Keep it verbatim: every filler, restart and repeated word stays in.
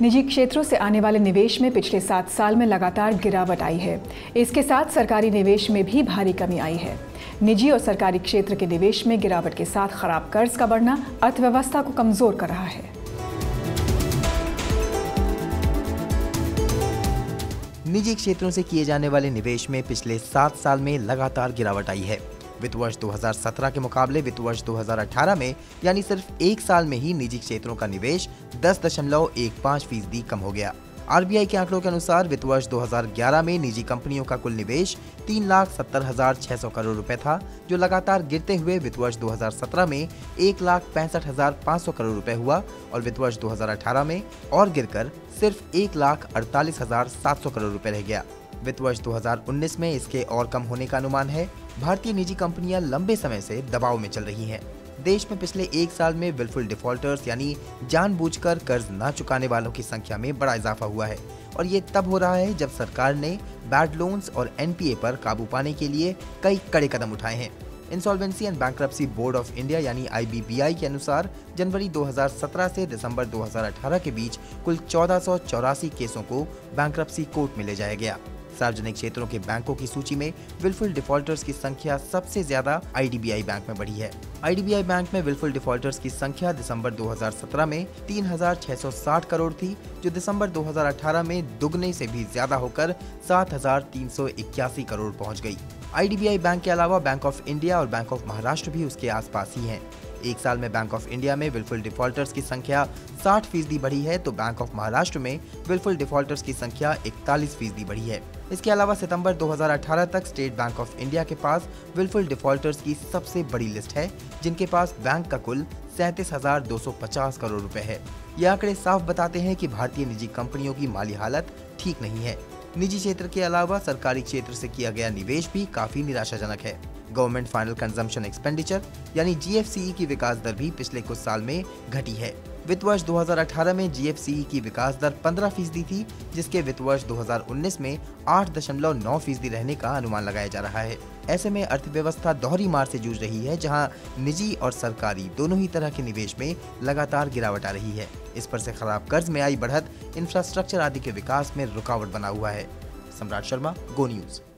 निजी क्षेत्रों से आने वाले निवेश में पिछले सात साल में लगातार गिरावट आई है। इसके साथ सरकारी निवेश में भी भारी कमी आई है। निजी और सरकारी क्षेत्र के निवेश में गिरावट के साथ खराब कर्ज का बढ़ना अर्थव्यवस्था को कमजोर कर रहा है। निजी क्षेत्रों से किए जाने वाले निवेश में पिछले सात साल में लगातार गिरावट आई है। वित्त वर्ष दो हज़ार सत्रह के मुकाबले वित्त वर्ष दो हज़ार अठारह में यानी सिर्फ एक साल में ही निजी क्षेत्रों का निवेश दस दशमलव एक पाँच फीसदी कम हो गया। आरबीआई के आंकड़ों के अनुसार वित्त वर्ष दो हज़ार ग्यारह में निजी कंपनियों का कुल निवेश तीन लाख सत्तर हजार छह सौ करोड़ रुपए था, जो लगातार गिरते हुए वित्त वर्ष दो हज़ार सत्रह में एक लाख पैंसठ हजार पाँच सौ करोड़ रुपए हुआ और वित्त वर्ष दो हज़ार अठारह में और गिरकर सिर्फ एक लाख अड़तालीस हजार सात सौ करोड़ रुपए रह गया। वित्त वर्ष दो हज़ार उन्नीस में इसके और कम होने का अनुमान है। भारतीय निजी कंपनियां लंबे समय से दबाव में चल रही हैं। देश में पिछले एक साल में विलफुल डिफॉल्टर्स यानी जानबूझकर कर्ज न चुकाने वालों की संख्या में बड़ा इजाफा हुआ है और ये तब हो रहा है जब सरकार ने बैड लोन्स और एनपीए पर काबू पाने के लिए कई कड़े कदम उठाए हैं। Insolvency and bankruptcy board of India यानी आई बी बी आई के अनुसार जनवरी दो हज़ार सत्रह से दिसंबर दो हज़ार अठारह के बीच कुल चौदह सौ चौरासी केसों को बैंक्रप्सी कोर्ट में ले जाया गया। सार्वजनिक क्षेत्रों के बैंकों की सूची में विलफुल डिफॉल्टर्स की संख्या सबसे ज्यादा I D B I bank में बढ़ी है। I D B I bank में विलफुल डिफॉल्टर्स की संख्या दिसंबर दो हज़ार सत्रह में तीन हजार छह सौ साठ करोड़ थी, जो दिसंबर दो हज़ार अठारह में दुगने से भी ज्यादा होकर सात हजार तीन सौ इक्यासी करोड़ पहुंच गई। I D B I bank के अलावा बैंक ऑफ इंडिया और बैंक ऑफ महाराष्ट्र भी उसके आसपास ही हैं। एक साल में बैंक ऑफ इंडिया में विलफुल डिफॉल्टर्स की संख्या साठ फीसदी बढ़ी है, तो बैंक ऑफ महाराष्ट्र में विलफुल डिफॉल्टर्स की संख्या इकतालीस फीसदी बढ़ी है। इसके अलावा सितंबर दो हज़ार अठारह तक स्टेट बैंक ऑफ इंडिया के पास विलफुल डिफॉल्टर्स की सबसे बड़ी लिस्ट है, जिनके पास बैंक का कुल सैंतीस हजार दो सौ पचास करोड़ रुपए है। ये आंकड़े साफ बताते हैं कि भारतीय निजी कंपनियों की माली हालत ठीक नहीं है। निजी क्षेत्र के अलावा सरकारी क्षेत्र से किया गया निवेश भी काफी निराशाजनक है। गवर्नमेंट फाइनल कंजम्पशन एक्सपेंडिचर यानी जी एफ सी ई की विकास दर भी पिछले कुछ साल में घटी है। वित्त वर्ष दो हज़ार अठारह में जी एफ सी ई की विकास दर पंद्रह फीसदी थी, जिसके वित्त वर्ष दो हज़ार उन्नीस में आठ दशमलव नौ फीसदी रहने का अनुमान लगाया जा रहा है। ऐसे में अर्थव्यवस्था दोहरी मार से जूझ रही है, जहां निजी और सरकारी दोनों ही तरह के निवेश में लगातार गिरावट आ रही है। इस पर से खराब कर्ज में आई बढ़त इंफ्रास्ट्रक्चर आदि के विकास में रुकावट बना हुआ है। सम्राट शर्मा, गो न्यूज।